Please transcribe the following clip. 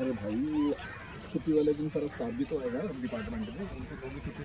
अरे भाई छुट्टी वाले दिन सारा स्टाफ भी तो आएगा डिपार्टमेंट में, उनको तो भी छुट्टी